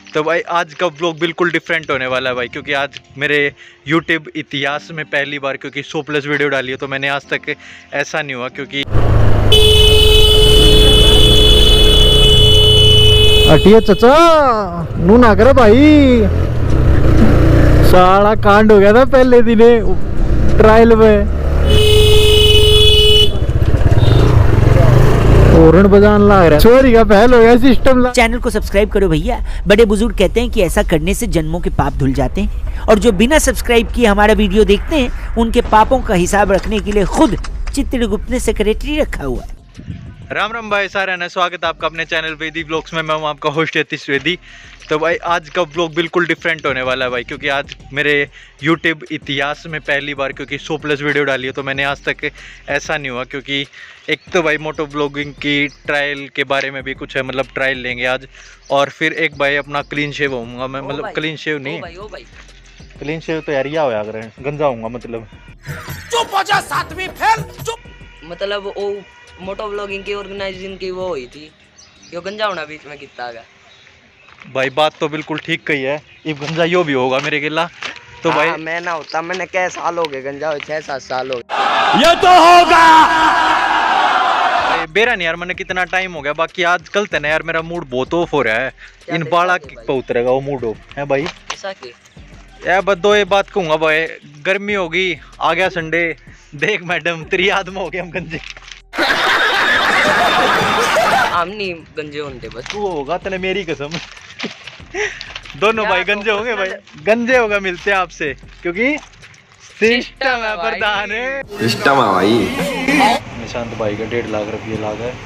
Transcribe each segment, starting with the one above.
तो भाई आज का व्लॉग बिल्कुल डिफरेंट होने वाला है भाई, क्योंकि आज मेरे YouTube इतिहास में पहली बार क्योंकि 100+ वीडियो डाली है, तो मैंने आज तक ऐसा नहीं हुआ। क्योंकि अटिया चचा नू ना करे भाई, सारा कांड हो गया था पहले दिन ट्रायल में। हॉर्न बजाने लग रहा है, चोरी का पहल हो गया सिस्टम। चैनल को सब्सक्राइब करो भैया, बड़े बुजुर्ग कहते हैं कि ऐसा करने से जन्मों के पाप धुल जाते हैं, और जो बिना सब्सक्राइब किए हमारा वीडियो देखते हैं उनके पापों का हिसाब रखने के लिए खुद चित्रगुप्त ने सेक्रेटरी रखा हुआ है। राम राम भाई सारे ने स्वागत है आपका अपने चैनल वेदी व्लॉग्स में। मैं हूं आपका होस्ट यतीश वेदी। तो भाई आज का व्लॉग बिल्कुल डिफरेंट होने वाला है भाई, क्योंकि आज मेरे YouTube इतिहास में पहली बार क्योंकि 100+ वीडियो डाली है, तो मैंने आज तक ऐसा नहीं हुआ। क्योंकि एक तो भाई मोटो ब्लॉगिंग की ट्रायल के बारे में भी कुछ है, मतलब ट्रायल लेंगे आज, और फिर एक भाई अपना क्लीन शेव होऊंगा मैं, मतलब क्लीन शेव नहीं, क्लीन शेव तो यार होया कर गंजा होऊंगा, मतलब चुप हो जा सातवीं फेल चुप। मतलब वो मोटो ब्लॉगिंग की ऑर्गेनाइजिंग की वो हुई थी, यो गंजा होना बीच में कितना गया भाई। बात तो बिल्कुल ठीक कही है, इब गंजा यो भी होगा मेरे गिला। तो भाई मैं ना होता, मैंने क्या साल हो गए गंजा हो, 6-7 साल हो गए, ये तो होगा बेरा नहीं यार, मैंने कितना टाइम हो गया। बाकी आज कल ना यार मेरा मूड बहुत ऑफ हो रहा है, इन बाड़ा पे उतरेगा वो मूड ऑफ है भाई। ऐसा की यार बस दो ये बात कहूंगा भाई, गर्मी होगी, आ गया संडे, देख मैडम तेरी याद में हो गया हम गंजे। हम नहीं गंजे होते, बस तू होगा तेने मेरी कसम। दोनों भाई गंजे होंगे भाई, गंजे होगा, मिलते हैं आपसे, क्योंकि सिस्टम है प्रधान है, सिस्टम है भाई। निशांत भाई का 1.5 लाख रुपये लाग है,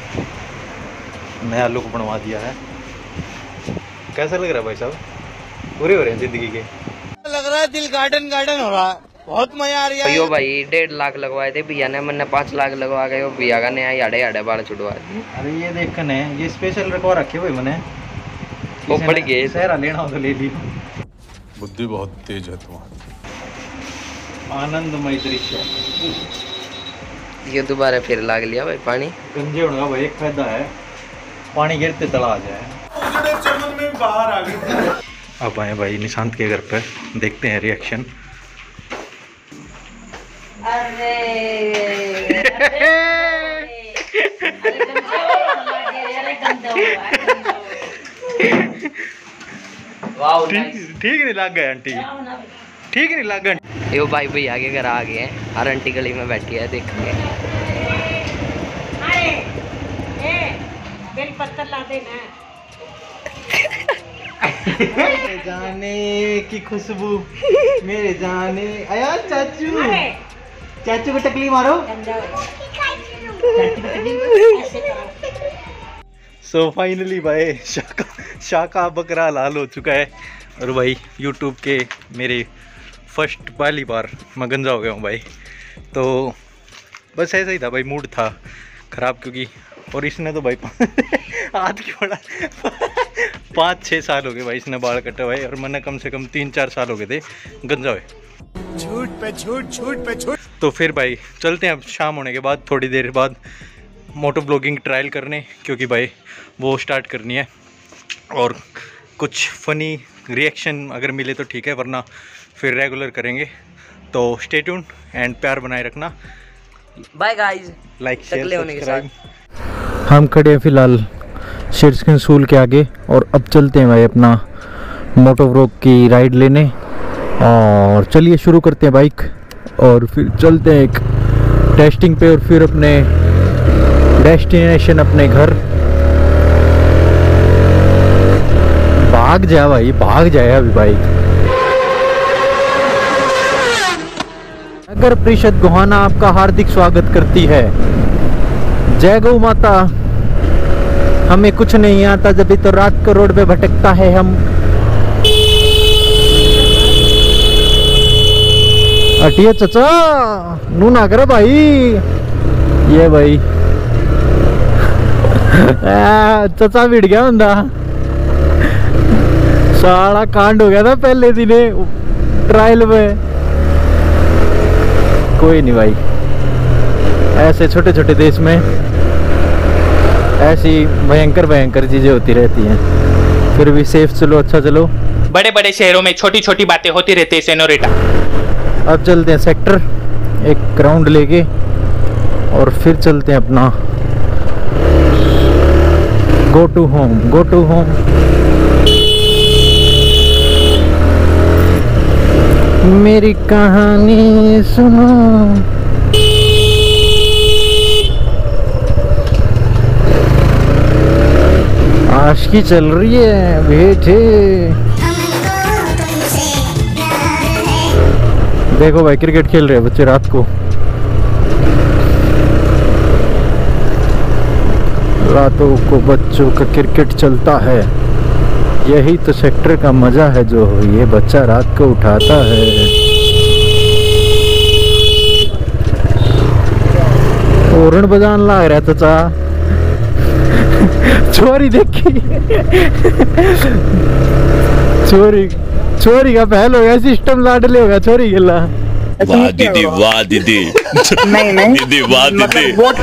नया लुक बनवा दिया है। कैसा लग रहा है भाई साहब? पूरे हो रहे हैं जिंदगी के, लग रहा है दिल गार्डन गार्डन हो रहा है, बहुत मजा आ रहा है। यो भाई 1.5 लाख लगवाए थे भैया ने, मैंने 5 लाख लगवा गए, वो भैया का नया याडे बाल छुड़वा दिए। अरे ये देख कने ये स्पेशल रखवा रखे भाई मैंने, वो पड़ गए, सहरा लेना हो तो ले लियो। बुद्धि बहुत तेज है तुम्हारी। आनंदमय दृश्य, ये दोबारा फिर लाग लिया भाई पानी। गंजे होने का भाई एक फायदा है, पानी गिरते तला आ जाए। में बाहर आ गए। अब आए भाई निशांत के घर पे, देखते हैं रिएक्शन। ठीक नहीं लग गए आंटी, ठीक नहीं लग गए। यो भाई भैया के घर आ गए हैं, और आंटी गली में बैठी है, देखेंगे। बेल पत्थर ला देना। मेरे जाने की खुशबू, मेरे जाने आया चाचू, चाचू को टकली मारो। सो फाइनली भाई शाका बकरा लाल हो चुका है, और भाई YouTube के मेरे फर्स्ट पहली बार मैं गंजा हो गया हूँ भाई। तो बस ऐसा ही था भाई, मूड था ख़राब, क्योंकि और इसने तो भाई आज की बड़ा 5-6 साल हो गए भाई इसने बाल कटा भाई, और मैंने कम से कम 3-4 साल हो गए थे गंजा हुए। झूठ पे झूठ, झूठ पे झूठ। तो फिर भाई चलते हैं अब शाम होने के बाद, थोड़ी देर बाद मोटो ब्लॉगिंग ट्रायल करने, क्योंकि भाई वो स्टार्ट करनी है, और कुछ फ़नी रिएक्शन अगर मिले तो ठीक है, वरना फिर रेगुलर करेंगे। तो स्टे ट्यून्ड एंड प्यार बनाए रखना। Bye guys, like share subscribe. हम खड़े हैं फिलहाल शेरस्किन स्कूल के आगे, और अब चलते हैं भाई अपना मोटो व्लॉग की राइड लेने। और चलिए शुरू करते हैं बाइक, और फिर चलते हैं एक टेस्टिंग पे, और फिर अपने डेस्टिनेशन अपने घर। भाग जाए भाई, भाग जाए अभी बाइक। नगर परिषद गोहाना आपका हार्दिक स्वागत करती है। जय गौ माता। हमें कुछ नहीं आता जब तो रात को रोड पे भटकता है हम। अटिया चचा नू ना करे भाई, ये भाई चचा भिड़ गया बंदा, सारा कांड हो गया था पहले दिन ट्रायल में। कोई नहीं भाई, ऐसे छोटे छोटे देश में ऐसी भयंकर भयंकर चीजें होती रहती हैं। फिर भी सेफ चलो, अच्छा चलो। बड़े बड़े शहरों में छोटी छोटी बातें होती रहती है सेनोरिटा। अब चलते हैं सेक्टर, एक राउंड लेके और फिर चलते हैं अपना go to home, go to home. मेरी कहानी सुनो, आशिकी चल रही है बेटे। देखो भाई क्रिकेट खेल रहे हैं बच्चे रात को, रातों को बच्चों का क्रिकेट चलता है। यही तो सेक्टर का मजा है जो ये बच्चा रात को उठाता है। ओरन बजान लाग रहा है चाचा। छोरी देखी, छोरी छोरी का पहल हो गया, सिस्टम लाडले हो गया छोरी गिला। वाह दीदी, वाह दीदी। नहीं दीदी, वाह दीदी।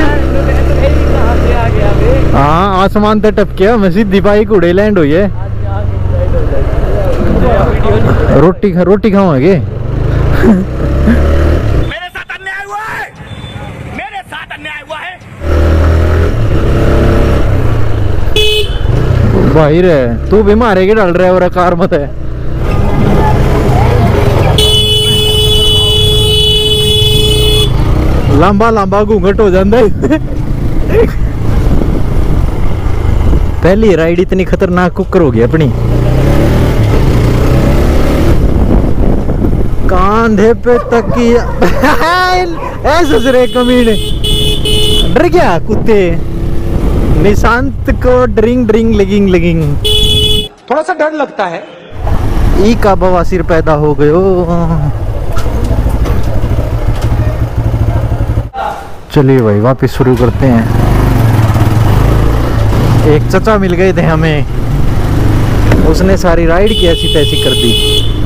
हाँ आसमान तक टपकिया, मस्जिद दीपाई कूड़े लैंड हुई है। रोटी खाओगे? मेरे साथ अन्याय हुआ है, मेरे साथ अन्याय हुआ है। भाई रे तू भी मारे के डाल रहा है और कार मत है। लंबा लंबा घूंघट हो जाता है। पहली राइड इतनी खतरनाक कुकर होगी अपनी। कांधे पे तकिया ऐसे रे कमीने, डर गया कुत्ते। निशांत को ड्रिंग लेगिंग थोड़ा सा डर लगता है। ई का बवासीर पैदा हो गयो। चलिए भाई वापस शुरू करते हैं। एक चचा मिल गए थे हमें, उसने सारी राइड की ऐसी तैसी कर दी।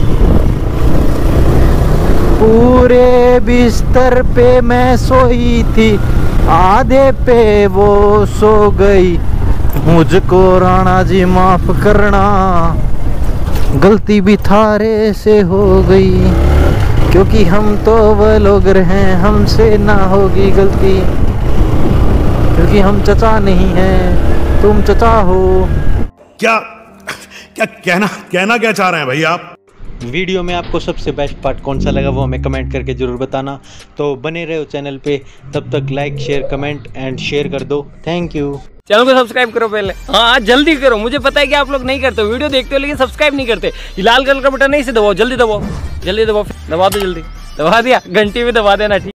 पूरे बिस्तर पे मैं सोई थी, आधे पे वो सो गई। मुझको राणा जी माफ करना, गलती भी थारे से हो गई, क्योंकि हम तो वो लोग हैं, हमसे ना होगी गलती, क्योंकि हम चचा नहीं हैं, तुम चचा हो। क्या कहना क्या चाह रहे हैं भाई आप? वीडियो में आपको सबसे बेस्ट पार्ट कौन सा लगा वो हमें कमेंट करके ज़रूर बताना। तो बने रहो चैनल पे, तब तक like share comment and share कर दो। Thank you. चैनल को सब्सक्राइब करो पहले, हाँ जल्दी करो। मुझे पता है कि आप लोग नहीं करते, वीडियो देखते हो लेकिन सब्सक्राइब नहीं करते। ये लाल कलर का बटन नहीं से दबाओ, जल्दी दबाओ, जल्दी दबाओ, दबा दो, जल्दी दबा दिया, घंटी में दबा देना। ठीक।